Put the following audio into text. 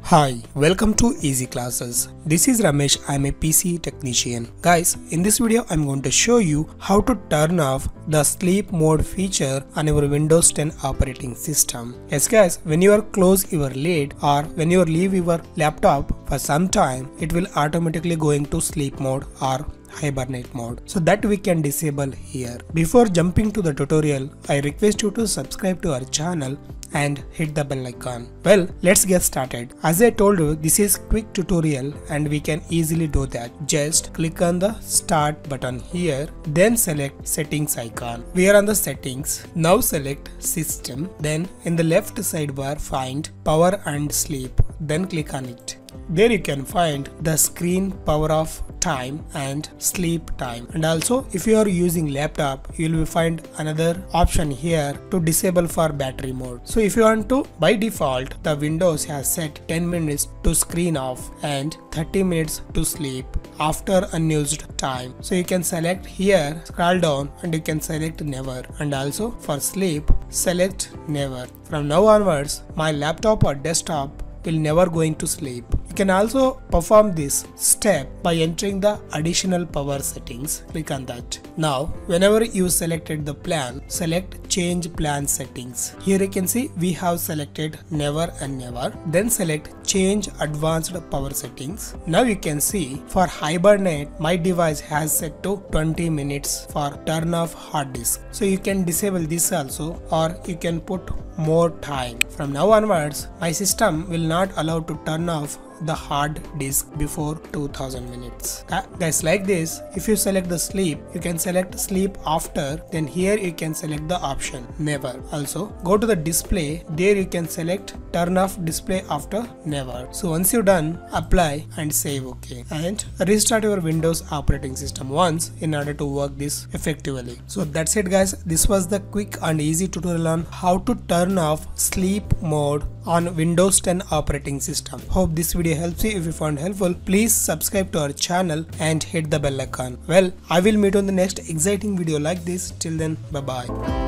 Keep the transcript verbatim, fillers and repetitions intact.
Hi, welcome to Easy Classes. This is Ramesh. I'm a P C technician. Guys, in this video I'm going to show you how to turn off the sleep mode feature on your Windows ten operating system. Yes guys, when you are close your lid or when you leave your laptop for some time, it will automatically go into sleep mode or hibernate mode, so that we can disable here. Before jumping to the tutorial, I request you to subscribe to our channel and hit the bell icon. Well, let's get started. As I told you, this is quick tutorial and we can easily do that. Just click on the start button here, then select settings icon. We are on the settings. Now select system, then in the left sidebar find power and sleep, then click on it. There you can find the screen power off time and sleep time, and also if you are using laptop you will find another option here to disable for battery mode. So if you want to, by default the Windows has set ten minutes to screen off and thirty minutes to sleep after unused time. So you can select here, scroll down and you can select never, and also for sleep select never. From now onwards my laptop or desktop will never going to sleep. You can also perform this step by entering the additional power settings. Click on that. Now whenever you selected the plan, select change plan settings. Here you can see we have selected never and never. Then select change advanced power settings. Now you can see for hibernate my device has set to twenty minutes for turn off hard disk. So you can disable this also, or you can put more time. From now onwards my system will not allow to turn off the hard disk before two thousand minutes. Uh, guys, like this, if you select the sleep, you can select sleep after, then here you can select the option never. Also go to the display, there you can select turn off display after never. So once you're done, apply and save OK, and restart your Windows operating system once in order to work this effectively. So that's it guys, this was the quick and easy tutorial on how to turn off sleep mode on Windows ten operating system. Hope this video helps you. If you found helpful, please subscribe to our channel and hit the bell icon. Well, I will meet on the next exciting video like this. Till then, bye bye.